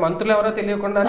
మంత్రులు ఎవరో తెలియకుండా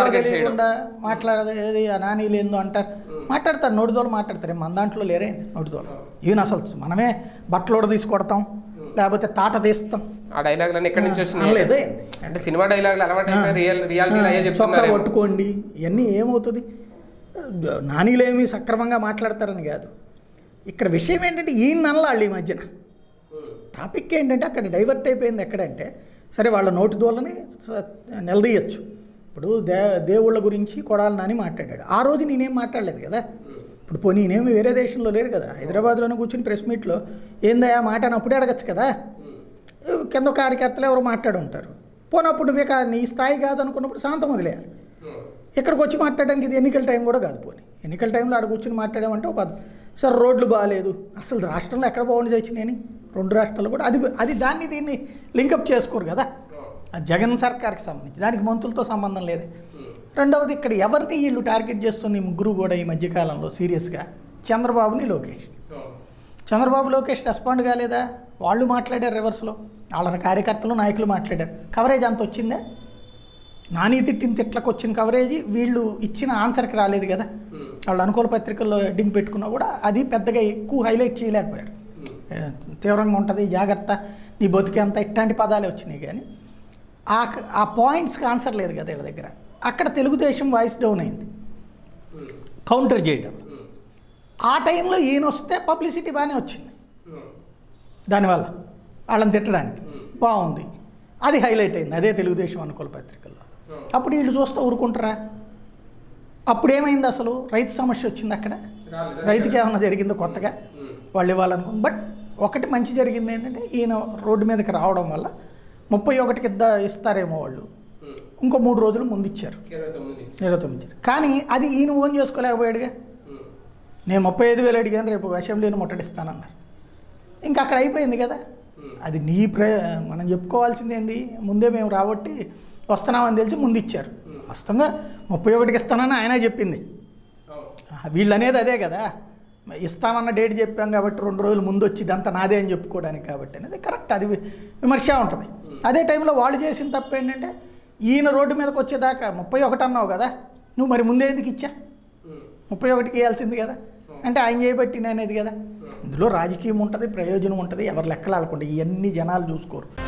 మాట్లాడేది నాని లేదో అంటారు, మాట్లాడతారు, నోటిదోలు మాట్లాడతారు. మన దాంట్లో లేరే నోటిదోలు. ఈయన అసలు మనమే బట్టలోడ తీసుకొడతాం, లేకపోతే తాట తీస్తాం. ఆ డైలాగులు ఎక్కడి నుంచి వచ్చినాయి అంటే సినిమా డైలాగులు అలవాటు చొక్కా పట్టుకోండి, ఇవన్నీ ఏమవుతుంది? నానీలేమి సక్రమంగా మాట్లాడతారని కాదు. ఇక్కడ విషయం ఏంటంటే ఈయన నల్లాళ్ళు ఈ మధ్యన టాపిక్ ఏంటంటే అక్కడ డైవర్ట్ అయిపోయింది. ఎక్కడంటే సరే వాళ్ళ నోటి దోళ్ళని నిలదీయచ్చు. ఇప్పుడు దేవుళ్ళ గురించి కొడాలి నాని మాట్లాడాడు, ఆ రోజు నేనేం మాట్లాడలేదు కదా. ఇప్పుడు పోనీ నేనేమి వేరే దేశంలో లేరు కదా, హైదరాబాద్లోనే కూర్చుని ప్రెస్ మీట్లో ఏందయ్యా మాట అని అప్పుడే అడగచ్చు కదా. కింద కార్యకర్తలు ఎవరు మాట్లాడి ఉంటారు. పోనప్పుడు నువ్వే నీ స్థాయి కాదు అనుకున్నప్పుడు శాంతం వదిలేయాలి. ఇక్కడికి వచ్చి మాట్లాడడానికి ఇది ఎన్నికల టైం కూడా కాదు. పోనీ ఎన్నికల టైంలో అక్కడ కూర్చొని మాట్లాడామంటే ఒక సార్ రోడ్లు బాగాలేదు, అసలు రాష్ట్రంలో ఎక్కడ బాగుండి తెచ్చినాయని 2 రాష్ట్రాలు కూడా అది దాన్ని దీన్ని లింకప్ చేసుకోరు కదా. అది జగన్ సర్కార్కి సంబంధించి, దానికి మంత్రులతో సంబంధం లేదు. రెండవది ఇక్కడ ఎవరిని వీళ్ళు టార్గెట్ చేస్తున్న ఈ ముగ్గురు కూడా ఈ మధ్యకాలంలో సీరియస్గా చంద్రబాబుని, లోకేష్. చంద్రబాబు లోకేష్ రెస్పాండ్ కాలేదా? వాళ్ళు మాట్లాడారు రివర్స్లో, వాళ్ళ కార్యకర్తలు నాయకులు మాట్లాడారు. కవరేజ్ అంత వచ్చిందా? నాని తిట్టిన తిట్లకు వచ్చిన కవరేజీ వీళ్ళు ఇచ్చిన ఆన్సర్కి రాలేదు కదా. వాళ్ళు అనుకూల పత్రికల్లో హెడ్డింగ్ పెట్టుకున్నా కూడా అది పెద్దగా ఎక్కువ హైలైట్ చేయలేకపోయారు. తీవ్రంగా ఉంటుంది, జాగ్రత్త, నీ బతికే అంత ఇట్లాంటి పదాలే వచ్చినాయి. కానీ ఆ పాయింట్స్కి ఆన్సర్ లేదు కదా వీళ్ళ దగ్గర. అక్కడ తెలుగుదేశం వాయిస్ డౌన్ అయింది కౌంటర్ చేయడం. ఆ టైంలో ఈయన వస్తే పబ్లిసిటీ బాగానే వచ్చింది, దానివల్ల వాళ్ళని తిట్టడానికి బాగుంది, అది హైలైట్ అయింది అదే తెలుగుదేశం అనుకూల పత్రికల్లో. అప్పుడు వీళ్ళు చూస్తూ ఊరుకుంటారా? అప్పుడు ఏమైంది? అసలు రైతు సమస్య వచ్చింది అక్కడ, రైతుకి ఏమన్నా జరిగిందో కొత్తగా వాళ్ళు ఇవ్వాలనుకుంది. బట్ ఒకటి మంచి జరిగింది ఏంటంటే ఈయన రోడ్డు మీదకి రావడం వల్ల 31కి ఇస్తారేమో వాళ్ళు, ఇంకో 3 రోజులు ముందు ఇచ్చారు, 29. కానీ అది ఈయన ఓన్ చేసుకోలేకపోయాడుగా. నేను 35,000 అడిగాను, రేపు అసెంబ్లీని ముట్టడిస్తానన్నారు. ఇంకా అక్కడ అయిపోయింది కదా. అది మనం చెప్పుకోవాల్సింది ఏంది, ముందే మేము రాబట్టి వస్తున్నామని తెలిసి ముందు ఇచ్చారు. వాస్తవంగా 31కి ఇస్తానని ఆయన చెప్పింది. వీళ్ళు అనేది అదే కదా, ఇస్తామన్న డేట్ చెప్పాం కాబట్టి 2 రోజులు ముందు వచ్చి ఇదంతా నాదే అని చెప్పుకోవడానికి కాబట్టి అనేది కరెక్ట్, అది విమర్శ ఉంటుంది. అదే టైంలో వాళ్ళు చేసిన తప్పు ఏంటంటే ఈయన రోడ్డు మీదకి వచ్చేదాకా 31 అన్నావు కదా, నువ్వు మరి ముందే ఎందుకు ఇచ్చా? 31కి ఇవ్వాల్సింది కదా. అంటే ఆయన చేయబట్టి అనేది కదా. ఇందులో రాజకీయం ఉంటుంది, ప్రయోజనం ఉంటుంది, ఎవరు లెక్కలు ఆడుకుంటే ఇవన్నీ జనాలు చూసుకోరు.